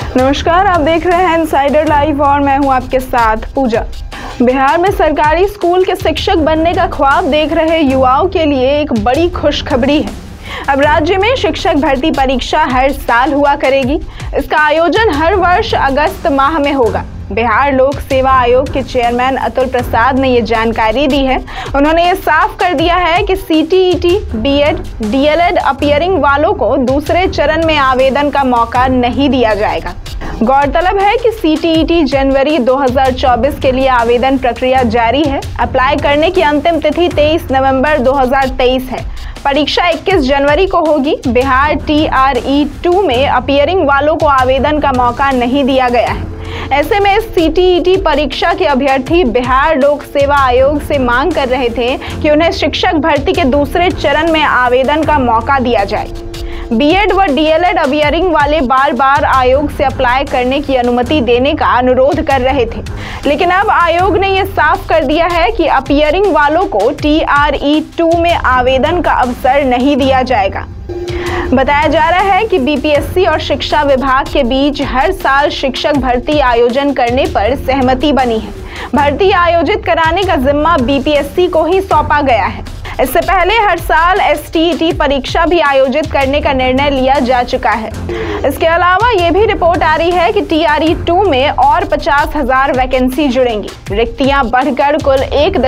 नमस्कार, आप देख रहे हैं इनसाइडर लाइव और मैं हूं आपके साथ पूजा। बिहार में सरकारी स्कूल के शिक्षक बनने का ख्वाब देख रहे युवाओं के लिए एक बड़ी खुशखबरी है। अब राज्य में शिक्षक भर्ती परीक्षा हर साल हुआ करेगी। इसका आयोजन हर वर्ष अगस्त माह में होगा। बिहार लोक सेवा आयोग के चेयरमैन अतुल प्रसाद ने ये जानकारी दी है। उन्होंने ये साफ कर दिया है कि सीटीईटी, बीएड, डीएलएड अपीयरिंग वालों को दूसरे चरण में आवेदन का मौका नहीं दिया जाएगा। गौरतलब है कि सीटीईटी जनवरी 2024 के लिए आवेदन प्रक्रिया जारी है। अप्लाई करने की अंतिम तिथि 23 नवंबर 2023 है। परीक्षा 21 जनवरी को होगी। बिहार TRE-2 में अपीयरिंग वालों को आवेदन का मौका नहीं दिया गया है। ऐसे में सीटीईटी परीक्षा के अभ्यर्थी बिहार लोक सेवा आयोग से मांग कर रहे थे कि उन्हें शिक्षक भर्ती के दूसरे चरण में आवेदन का मौका दिया जाए। बीएड व डीएलएड अपीयरिंग वाले बार बार आयोग से अप्लाई करने की अनुमति देने का अनुरोध कर रहे थे, लेकिन अब आयोग ने यह साफ कर दिया है कि अपीयरिंग वालों को TRE-2 में आवेदन का अवसर नहीं दिया जाएगा। बताया जा रहा है कि बीपीएससी और शिक्षा विभाग के बीच हर साल शिक्षक भर्ती आयोजन करने पर सहमति बनी है। भर्ती आयोजित कराने का जिम्मा बीपीएससी को ही सौंपा गया है। इससे पहले हर साल STET परीक्षा भी आयोजित करने का निर्णय लिया जा चुका है। इसके अलावा ये भी रिपोर्ट आ रही है कि TRE-2 में और 50,000 वैकेंसी जुड़ेंगी। रिक्तियां बढ़कर कुल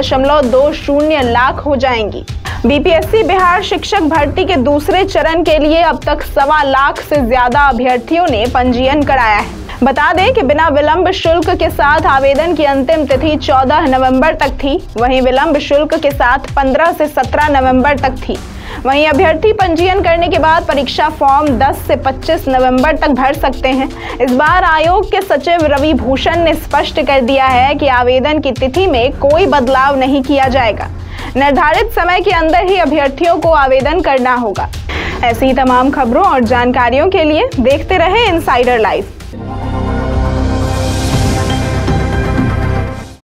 1.20 लाख हो जाएंगी। बीपीएससी बिहार शिक्षक भर्ती के दूसरे चरण के लिए अब तक 1.25 लाख से ज्यादा अभ्यर्थियों ने पंजीयन कराया है। बता दें कि बिना विलंब शुल्क के साथ आवेदन की अंतिम तिथि 14 नवंबर तक थी। वहीं विलंब शुल्क के साथ 15 से 17 नवंबर तक थी। वहीं अभ्यर्थी पंजीयन करने के बाद परीक्षा फॉर्म 10 से 25 नवंबर तक भर सकते हैं। इस बार आयोग के सचिव रवि भूषण ने स्पष्ट कर दिया है कि आवेदन की तिथि में कोई बदलाव नहीं किया जाएगा। निर्धारित समय के अंदर ही अभ्यर्थियों को आवेदन करना होगा। ऐसी ही तमाम खबरों और जानकारियों के लिए देखते रहें इनसाइडर लाइव।